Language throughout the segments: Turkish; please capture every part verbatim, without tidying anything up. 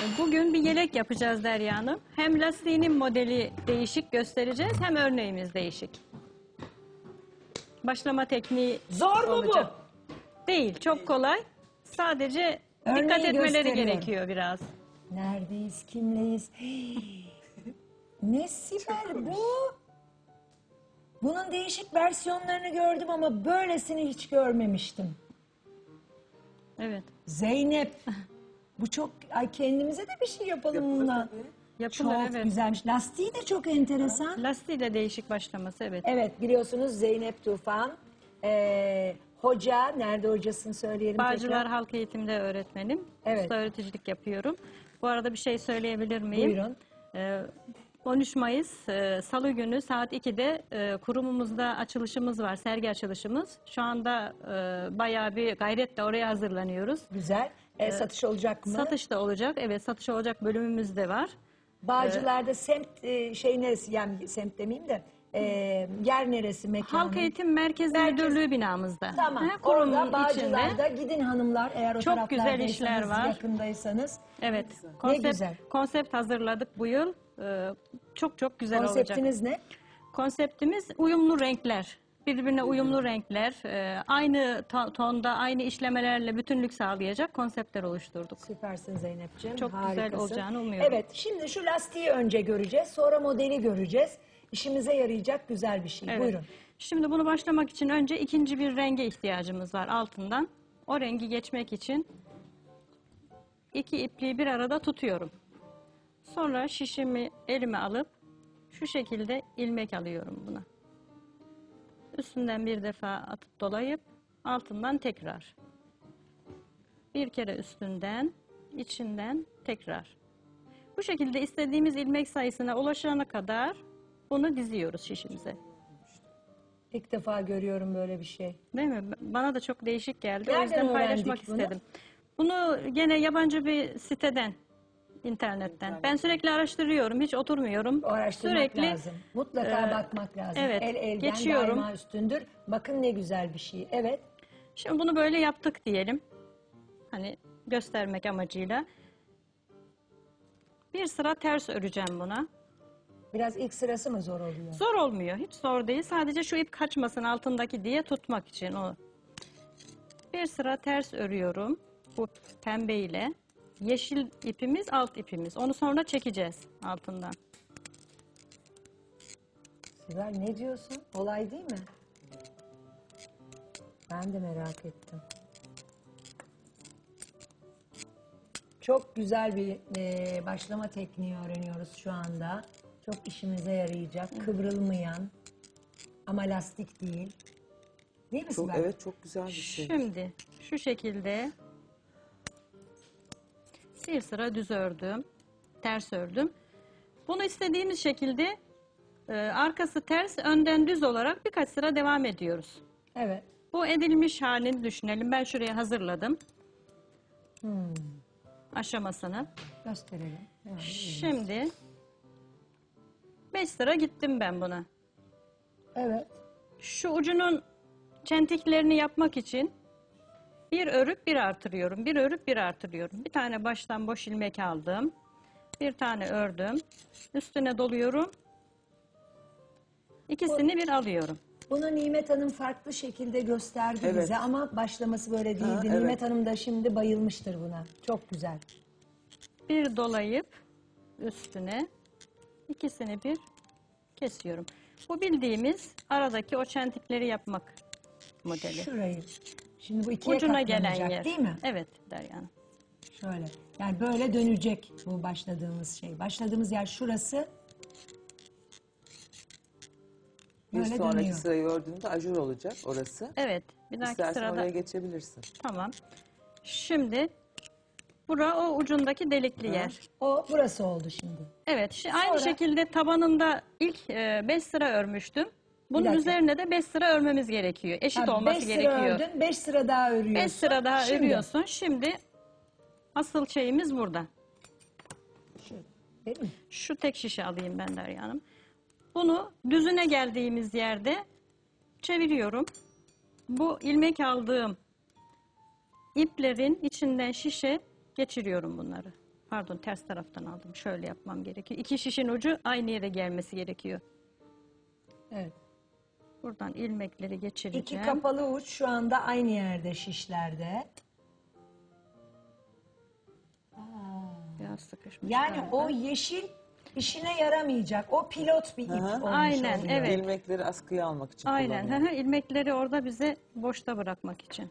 Bugün bir yelek yapacağız Derya Hanım. Hem lastiğinin modeli değişik göstereceğiz hem örneğimiz değişik. Başlama tekniği Zor mu olacak. Değil, çok kolay. Sadece Örneği dikkat etmeleri gösteriyorum. gerekiyor biraz. Neredeyiz, kimleyiz? Ne Sibel bu? Bunun değişik versiyonlarını gördüm ama böylesini hiç görmemiştim. Evet. Zeynep, bu çok... Ay kendimize de bir şey yapalım bundan. Yapılır, Çok evet. güzelmiş. Lastiği de çok enteresan. Lastiği de değişik başlaması, evet. Evet, biliyorsunuz Zeynep Tufan. Ee, hoca, nerede hocasını söyleyelim Bağcılar tekrar. Halk Eğitim'de öğretmenim. Evet. Usta öğreticilik yapıyorum. Bu arada bir şey söyleyebilir miyim? Buyurun. Ee, on üç Mayıs e, Salı günü saat ikide e, kurumumuzda açılışımız var, sergi açılışımız. Şu anda e, bayağı bir gayretle oraya hazırlanıyoruz. Güzel. Ee, satış olacak mı? Satış da olacak, evet, satış olacak bölümümüz de var. Bağcılar'da semt e, şey neresi, yani semt demeyeyim de e, yer neresi, mekanı? Halk Eğitim Merkezi Merkez- Müdürlüğü binamızda. Tamam. He, kurumun Orada içinde. Bağcılar'da gidin hanımlar, eğer o Çok güzel taraflardaysanız, işler var. yakındaysanız. Evet, Ne konsept, güzel. konsept hazırladık bu yıl. Ee, çok çok güzel olacak. Konseptiniz ne? Konseptimiz uyumlu renkler. Birbirine uyumlu renkler, e, aynı to- tonda, aynı işlemelerle bütünlük sağlayacak konseptler oluşturduk. Süpersin Zeynep'ciğim. Çok güzel harikasın. olacağını umuyorum. Evet, şimdi şu lastiği önce göreceğiz, sonra modeli göreceğiz. İşimize yarayacak güzel bir şey. Evet. Buyurun. Şimdi bunu başlamak için önce ikinci bir renge ihtiyacımız var altından. O rengi geçmek için iki ipliği bir arada tutuyorum. Sonra şişimi elime alıp şu şekilde ilmek alıyorum buna. Üstünden bir defa atıp dolayıp altından tekrar. Bir kere üstünden, içinden tekrar. Bu şekilde istediğimiz ilmek sayısına ulaşana kadar bunu diziyoruz şişimize. İlk defa görüyorum böyle bir şey. Değil mi? Bana da çok değişik geldi. Nereden o yüzden paylaşmak öğrendik bunu? istedim. Bunu gene yabancı bir siteden, internetten. Ben sürekli araştırıyorum, hiç oturmuyorum. O araştırmak Sürekli lazım. Mutlaka e, bakmak lazım. evet, El elden geçiyorum. daima üstündür. Bakın ne güzel bir şey. Evet. Şimdi bunu böyle yaptık diyelim. Hani göstermek amacıyla. Bir sıra ters öreceğim buna. Biraz ilk sırası mı zor oluyor? Zor olmuyor, hiç zor değil. Sadece şu ip kaçmasın altındaki diye tutmak için o. Bir sıra ters örüyorum bu pembe ile. Yeşil ipimiz alt ipimiz. Onu sonra çekeceğiz altından. Sibel ne diyorsun? Olay değil mi? Ben de merak ettim. Çok güzel bir e, başlama tekniği öğreniyoruz şu anda. Çok işimize yarayacak. Kıvrılmayan ama lastik değil. Değil mi Çok, Sibel? evet çok güzel bir şey. Şimdi şu şekilde bir sıra düz ördüm. Ters ördüm. Bunu istediğimiz şekilde e, arkası ters, önden düz olarak birkaç sıra devam ediyoruz. Evet. Bu edilmiş halini düşünelim. Ben şuraya hazırladım. Hmm. Aşamasını. Gösterelim. Yani, Şimdi beş sıra gittim ben buna. evet. Şu ucunun çentiklerini yapmak için bir örüp bir artırıyorum. Bir örüp bir artırıyorum. Bir tane baştan boş ilmek aldım. Bir tane ördüm. Üstüne doluyorum. İkisini bir alıyorum. Bunu Nimet Hanım farklı şekilde gösterdi Evet. bize ama başlaması böyle değildi. Ha, evet. Nimet Hanım da şimdi bayılmıştır buna. Çok güzel. Bir dolayıp üstüne ikisini bir kesiyorum. Bu bildiğimiz aradaki o çentikleri yapmak modeli. Şurayı. Şimdi bu ikiye Ucuna gelen katlanacak, yer. değil mi? Evet Derya Hanım. Şöyle. Yani böyle dönecek bu başladığımız şey. Başladığımız yer şurası. Bir Böyle sonraki dönüyor. sırayı ördüğünde ajur olacak orası. Evet. Bir dahaki İstersen sırada. oraya geçebilirsin. Tamam. Şimdi bura o ucundaki delikli yer. O burası oldu şimdi. Evet. şi- aynı Sonra- şekilde tabanında ilk beş sıra örmüştüm. Bunun dakika. üzerine de beş sıra örmemiz gerekiyor. Eşit Ha, olması beş sıra gerekiyor. ördün, beş sıra daha örüyorsun. beş sıra daha Şimdi- örüyorsun. Şimdi asıl şeyimiz burada. Şu, değil mi? Şu tek şişe alayım ben Derya Hanım. Bunu düzüne geldiğimiz yerde çeviriyorum. Bu ilmek aldığım iplerin içinden şişe geçiriyorum bunları. Pardon, ters taraftan aldım. Şöyle yapmam gerekiyor. İki şişin ucu aynı yere gelmesi gerekiyor. Evet. Buradan ilmekleri geçireceğim. İki kapalı uç şu anda aynı yerde şişlerde. Biraz sıkışmış Yani galiba. o yeşil işine yaramayacak. O pilot bir ip Hı hı. olmuş Aynen, oluyor. evet. İlmekleri askıya almak için Aynen. kullanıyorum. Hı hı, ilmekleri orada bize boşta bırakmak için.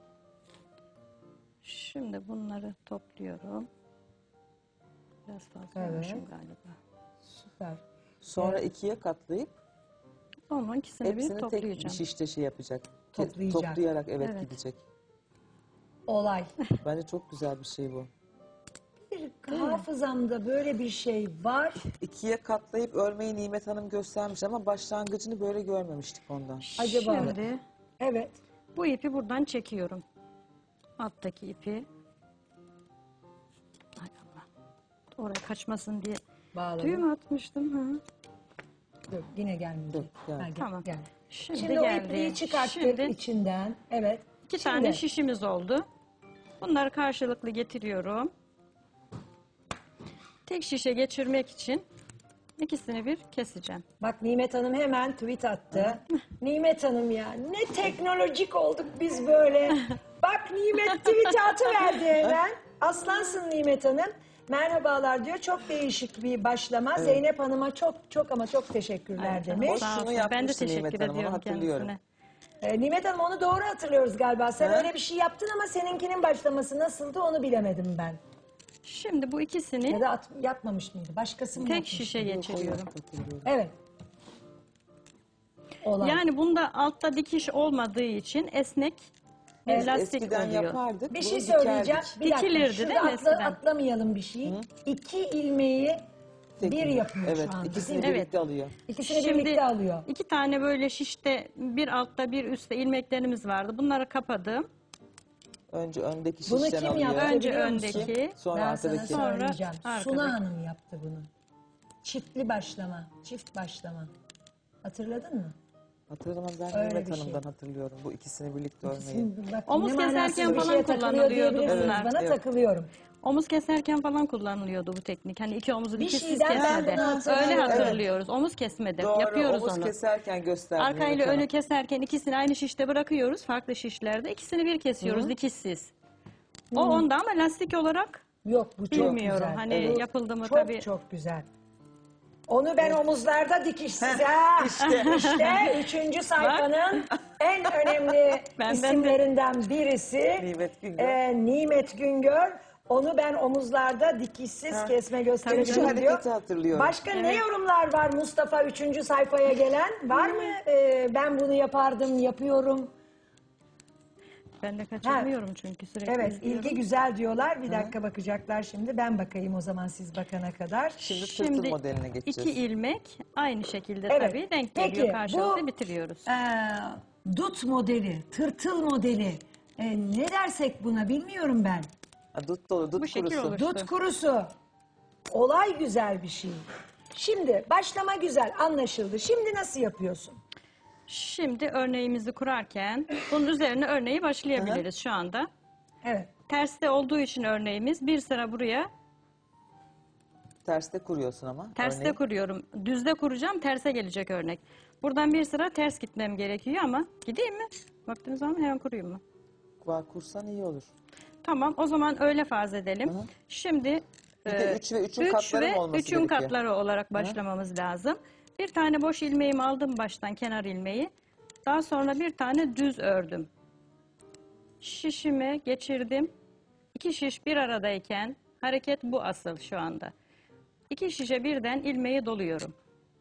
Şimdi bunları topluyorum. Biraz fazla Evet. olmuşum galiba. Süper. Sonra ikiye katlayıp Onun ikisini bir hepsini tek bir toplayacağım. şişte şey yapacak. Toplayacak. Toplayarak evet, Evet. gidecek. Olay. Bence çok güzel bir şey bu. Bir hafızamda böyle bir şey var. İkiye katlayıp örmeyi Nimet Hanım göstermiş ama başlangıcını böyle görmemiştik ondan. Acaba? Şimdi Evet. bu ipi buradan çekiyorum. Alttaki ipi. Ay Allah. Oraya kaçmasın diye Bağladım. düğüm atmıştım. Hı. Dur, yine gelmeyecek. Dur, gel. Ha, gel, Tamam. gel. Şimdi, Şimdi o geldi. ipliği çıkarttık Şimdi içinden. Evet. iki Şimdi, tane şişimiz oldu. Bunları karşılıklı getiriyorum. Tek şişe geçirmek için ikisini bir keseceğim. Bak Nimet Hanım hemen tweet attı. Nimet Hanım ya ne teknolojik olduk biz böyle. Bak Nimet tweet atıverdi hemen. Aslansın Nimet Hanım. Merhabalar diyor. Çok değişik bir başlama. Zeynep Hanım'a çok çok ama çok teşekkürler Ay canım, demiş. sağ şunu olsun. Ben de yapmıştı teşekkür Nimet Hanım, onu ediyorum hatırlıyorum. kendisine. Ee, Nimet Hanım onu doğru hatırlıyoruz galiba. Sen Ha? öyle bir şey yaptın ama seninkinin başlaması nasıldı onu bilemedim ben. Şimdi bu Ya ikisini da at- yapmamış mıydı? Başkası mı tek yapmış? şişe geçiriyorum. Hatırlıyorum. Evet. Olay. Yani bunda altta dikiş olmadığı için esnek bir Evet, lastik Eskiden oluyor. yapardık. Bir bunu şey söyleyeceğim. dikerdik. Bir dakika. Dikilirdi Şurada değil mi atla- eskiden? atlamayalım bir şey. İki ilmeği Tek bir ilmek. yapıyor Evet, şu anda. ikisini değil mi? Evet. birlikte alıyor. İkisini Şimdi birlikte alıyor. iki tane böyle şişte bir altta bir üstte ilmeklerimiz vardı. Bunları kapadım. Önce öndeki Bunu şişten kim alıyor. yaptı Önce biliyor musun? öndeki, Sonra Ben sana arkadaki. Sonra söyleyeceğim. arkadaki. Suna Hanım yaptı bunu. Çiftli başlama, çift başlama. Hatırladın mı? Hatırlamam, ben Öyle Nimet bir şey. Hanım'dan hatırlıyorum bu ikisini birlikte örmeyi. Şimdi bak, Omuz ne manasız keserken bir falan şeye takılıyor kullanılıyordu diyebilirsiniz bunlar. Bana Evet. takılıyorum. Omuz keserken falan kullanılıyordu bu teknik. Hani iki omuzu Bir dikişsiz şeyden ben kesmede. bunu hatırlıyorum. Öyle Evet. hatırlıyoruz. Omuz kesmede Doğru, yapıyoruz omuz onu. keserken gösterdi Arka ile Nimet Hanım. önü keserken ikisini aynı şişte bırakıyoruz. Farklı şişlerde. İkisini bir kesiyoruz dikişsiz. O onda ama lastik olarak Yok bu çok bilmiyorum. güzel. Hani Evet. yapıldı mı Çok tabii. çok güzel. Onu ben omuzlarda dikişsiz ha. İşte. işte üçüncü sayfanın en önemli Benden de- isimlerinden birisi. Nimet Güngör. e, Nimet Güngör. Onu ben omuzlarda dikişsiz Ha. kesme Tabii göstereceğim şu diyor. hareketi hatırlıyorum. Başka ne yorumlar var Mustafa üçüncü sayfaya gelen? Var mı? E, ben bunu yapardım, yapıyorum. Ben de kaçırmıyorum çünkü sürekli Evet, izliyorum. ilgi güzel diyorlar. Bir dakika bakacaklar şimdi. Ben bakayım o zaman siz bakana kadar. Şimdi tırtıl Şimdi modeline geçeceğiz. iki ilmek aynı şekilde Evet. tabii denk Peki, geliyor. Karşılıklı bu- bitiriyoruz. Ee, dut modeli, tırtıl modeli. Ee, ne dersek buna bilmiyorum ben. Ha, dut dolu, dut Bu şekil kurusu. olur. Dut İşte. kurusu. Olay güzel bir şey. Şimdi başlama güzel anlaşıldı. Şimdi nasıl yapıyorsun? Şimdi örneğimizi kurarken bunun üzerine örneği başlayabiliriz şu anda. Evet. Terste olduğu için örneğimiz bir sıra buraya Terste kuruyorsun ama. terste örneğin. kuruyorum. Düzde kuracağım, terse gelecek örnek. Buradan bir sıra ters gitmem gerekiyor ama gideyim mi? Vaktiniz var mı? Hemen kurayım mı? Var, kursan iyi olur. Tamam, o zaman öyle farz edelim. Şimdi Bir de e, üç ve üçün üç katları ve mı olması üçün gerekiyor? katları olarak başlamamız lazım. Bir tane boş ilmeğimi aldım baştan, kenar ilmeği. Daha sonra bir tane düz ördüm. Şişime geçirdim. İki şiş bir aradayken hareket bu asıl şu anda. İki şişe birden ilmeği doluyorum.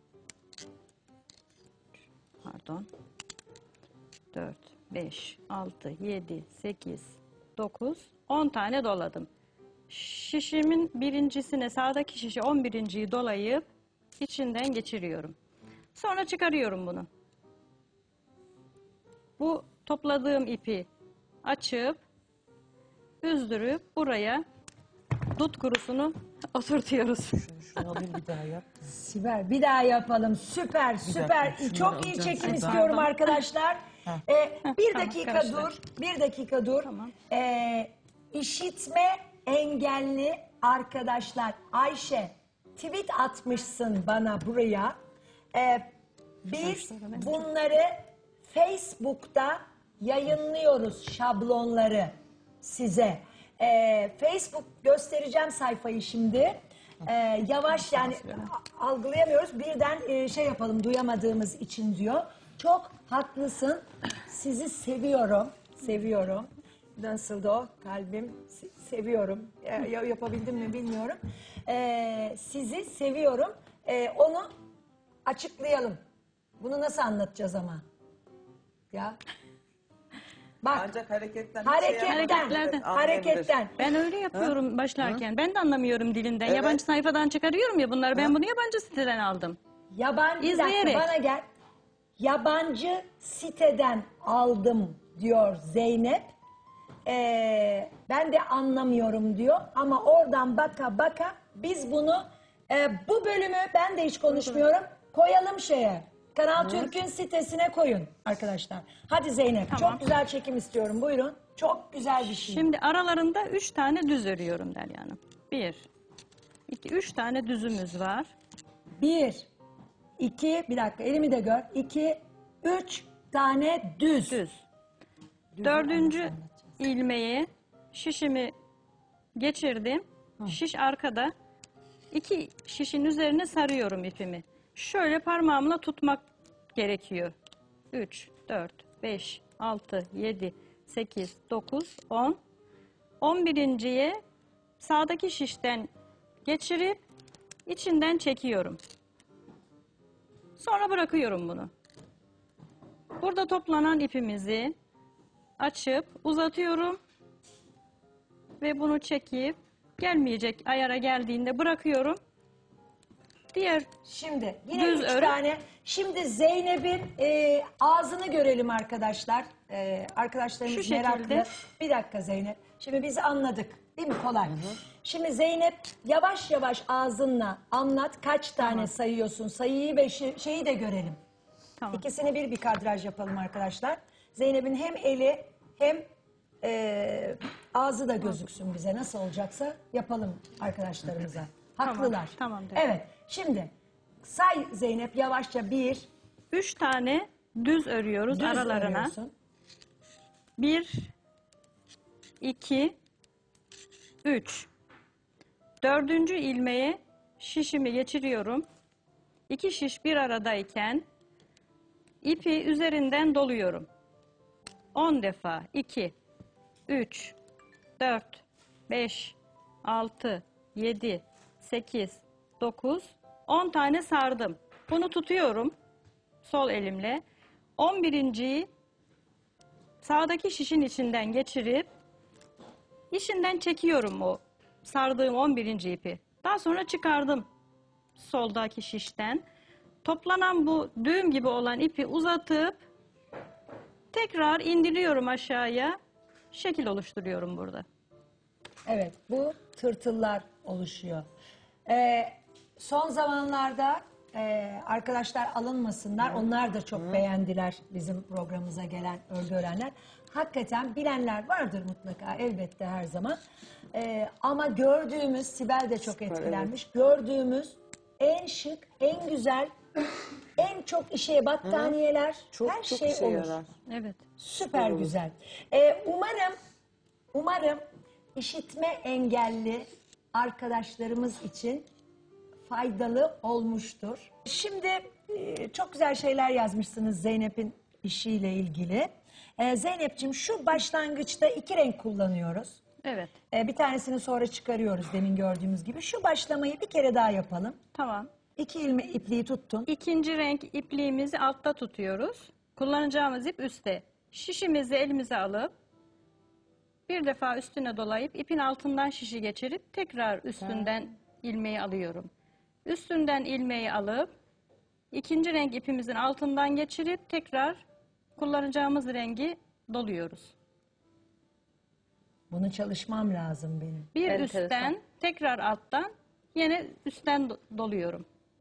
Pardon. dört, beş, altı, yedi, sekiz, dokuz, on tane doladım. Şişimin birincisine sağdaki şişe on birinciyi dolayıp içinden geçiriyorum. Sonra çıkarıyorum bunu. Bu topladığım ipi açıp üzdürüp buraya dut kurusunu oturtuyoruz. Şunu, şunu alayım bir daha yap. Sibel bir daha yapalım. Süper süper. dakika, şunları Çok iyi alacağım çekim şuradan. istiyorum arkadaşlar. Ee, bir tamam, dakika karıştır. dur. Bir dakika dur. Tamam. Ee, işitme engelli arkadaşlar Ayşe tweet atmışsın bana buraya. Ee, biz bunları Facebook'ta yayınlıyoruz, şablonları size. Ee, Facebook göstereceğim sayfayı şimdi. Ee, yavaş yani a- algılayamıyoruz. Birden e, şey yapalım duyamadığımız için diyor. Çok haklısın. Sizi seviyorum. Seviyorum. Nasıldı o? Kalbim se- seviyorum. Ya- ya- yapabildim mi bilmiyorum. Ee, sizi seviyorum. Ee, onu açıklayalım. Bunu nasıl anlatacağız ama? Ya. Bak. Ancak hareketten. Hareketten, Hareketlerden. hareketten. Ben öyle yapıyorum başlarken. Ben de anlamıyorum dilinden. Evet. Yabancı sayfadan çıkarıyorum ya bunları. Ben bunu yabancı siteden aldım. Yabancı, bir dakika İzleyerek. bana gel. Yabancı siteden aldım diyor Zeynep. Ee, ben de anlamıyorum diyor. Ama oradan baka baka biz bunu e, bu bölümü ben de hiç konuşmuyorum. Koyalım şeye. Kanal Türk'ün sitesine koyun arkadaşlar. Hadi Zeynep Tamam. çok güzel çekim istiyorum. Buyurun. Çok güzel bir şey. Şimdi aralarında üç tane düz örüyorum Derya Hanım. Bir, iki, üç tane düzümüz var. Bir, iki, bir dakika elimi de gör. İki, üç tane düz. Düz. Dördüncü ilmeği şişimi geçirdim. Şiş arkada. İki şişin üzerine sarıyorum ipimi. Şöyle parmağımla tutmak gerekiyor. Üç, dört, beş, altı, yedi, sekiz, dokuz, on. On birinciye sağdaki şişten geçirip içinden çekiyorum. Sonra bırakıyorum bunu. Burada toplanan ipimizi açıp uzatıyorum ve bunu çekip gelmeyecek ayara geldiğinde bırakıyorum. Diğer Şimdi yine Düz üç örü. tane. Şimdi Zeynep'in e, ağzını görelim arkadaşlar. E, arkadaşlarımız Şu meraklı. şekilde. Bir dakika Zeynep. Şimdi biz anladık. Değil mi? Kolay. Şimdi Zeynep yavaş yavaş ağzınla anlat. Kaç tane sayıyorsun? Sayıyı ve şi- şeyi de görelim. tamam. İkisini bir bir kadraj yapalım arkadaşlar. Zeynep'in hem eli hem e, ağzı da gözüksün bize. Nasıl olacaksa yapalım arkadaşlarımıza. Haklılar. tamam, dedim. Evet. Şimdi say Zeynep yavaşça bir Üç tane düz örüyoruz düz aralarına. örüyorsun. Bir, iki, üç. Dördüncü ilmeğe şişimi geçiriyorum. İki şiş bir aradayken ipi üzerinden doluyorum. On defa. iki, üç, dört, beş, altı, yedi, sekiz, dokuz, on tane sardım. Bunu tutuyorum sol elimle. On birinciyi sağdaki şişin içinden geçirip içinden çekiyorum o sardığım on birinci ipi. Daha sonra çıkardım soldaki şişten. Toplanan bu düğüm gibi olan ipi uzatıp tekrar indiriyorum aşağıya. Şekil oluşturuyorum burada. Evet, bu tırtıllar oluşuyor. Ee, son zamanlarda e, arkadaşlar alınmasınlar. Onlar da çok beğendiler bizim programımıza gelen örgü öğrenler. Hakikaten bilenler vardır mutlaka elbette her zaman. Ee, ama gördüğümüz, Sibel de çok etkilenmiş. Gördüğümüz en şık, en güzel, en çok işe battaniyeler, Çok her çok şey işe olur. yarar. Evet. Süper güzel. Ee, umarım, umarım işitme engelli arkadaşlarımız için faydalı olmuştur. Şimdi e, çok güzel şeyler yazmışsınız Zeynep'in işiyle ilgili. Ee, Zeynep'ciğim şu başlangıçta iki renk kullanıyoruz. Evet. Ee, bir tanesini sonra çıkarıyoruz demin gördüğümüz gibi. Şu başlamayı bir kere daha yapalım. Tamam. İki ilme ipliği tuttun. İkinci renk ipliğimizi altta tutuyoruz. Kullanacağımız ip üstte. Şişimizi elimize alıp bir defa üstüne dolayıp ipin altından şişi geçirip tekrar üstünden ilmeği alıyorum. Üstünden ilmeği alıp ikinci renk ipimizin altından geçirip tekrar kullanacağımız rengi doluyoruz. Bunu çalışmam lazım benim. Bir Enteresan. üstten tekrar alttan yine üstten do- doluyorum.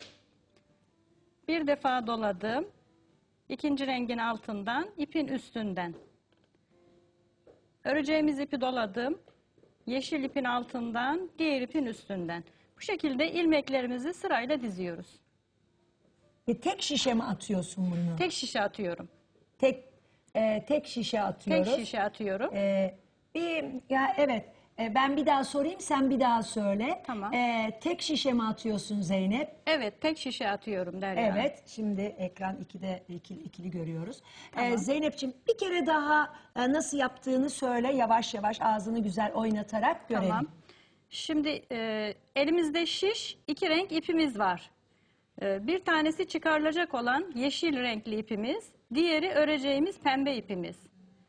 Bir defa doladım. İkinci rengin altından ipin üstünden. Öreceğimiz ipi doladım. yeşil ipin altından, diğer ipin üstünden. Bu şekilde ilmeklerimizi sırayla diziyoruz. E, tek şişe mi atıyorsun bunu? Tek şişe atıyorum. Tek e, tek şişe atıyoruz. Tek şişe atıyorum. E, bir ya evet. E, ben bir daha sorayım, sen bir daha söyle. Tamam. E, tek şişe mi atıyorsun Zeynep? Evet, tek şişe atıyorum Derya. Evet. Şimdi ekran ikide ikili, ikili görüyoruz. Tamam. E, Zeynep'ciğim bir kere daha e, nasıl yaptığını söyle. Yavaş yavaş ağzını güzel oynatarak görelim. Tamam. Şimdi e, elimizde şiş, iki renk ipimiz var. E, bir tanesi çıkarılacak olan yeşil renkli ipimiz, diğeri öreceğimiz pembe ipimiz.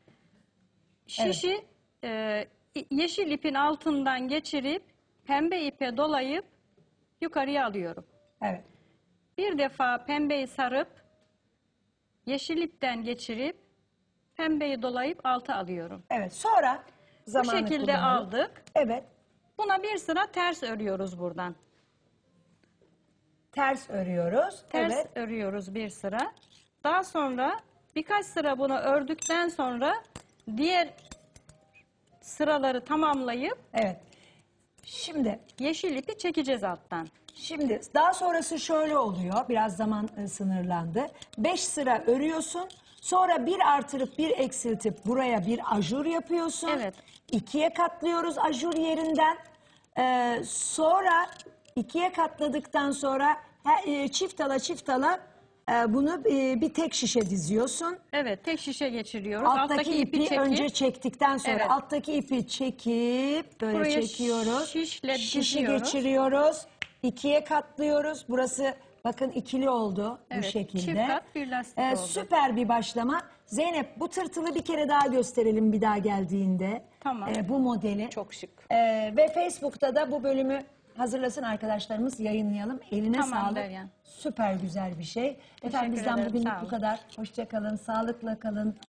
Şişi e, yeşil ipin altından geçirip pembe ipe dolayıp yukarıya alıyorum. Evet. Bir defa pembeyi sarıp yeşil ipten geçirip pembeyi dolayıp alta alıyorum. Evet. Sonra Bu zamanı şekilde kullanalım. aldık. Evet. Buna bir sıra ters örüyoruz buradan. Ters örüyoruz. Ters Evet. örüyoruz bir sıra. Daha sonra birkaç sıra bunu ördükten sonra diğer sıraları tamamlayıp Evet. Şimdi yeşil ipi çekeceğiz alttan. Şimdi daha sonrası şöyle oluyor. Biraz zaman e, sınırlandı. Beş sıra örüyorsun. Sonra bir artırıp bir eksiltip buraya bir ajur yapıyorsun. Evet. İkiye katlıyoruz ajur yerinden. Ee, sonra ikiye katladıktan sonra he- e, çift ala çift ala e, bunu e, bir tek şişe diziyorsun. Evet, tek şişe geçiriyoruz. Alttaki, ipi, çekip önce çektikten sonra Evet. alttaki ipi çekip böyle Buraya çekiyoruz. şişle Şişi diziyoruz. geçiriyoruz. İkiye katlıyoruz. Burası bakın ikili oldu Evet, bu şekilde. çift kat bir lastik oldu. Süper bir başlama. Zeynep bu tırtılı bir kere daha gösterelim bir daha geldiğinde. Tamam. Ee, bu modeli. Çok şık. Ee, ve Facebook'ta da bu bölümü hazırlasın arkadaşlarımız, yayınlayalım. Eline Tamam sağlık. Derya. Süper güzel bir şey. Efendim bizden ederim, bugünlük sağ bu olun. kadar. Hoşça kalın, sağlıkla kalın.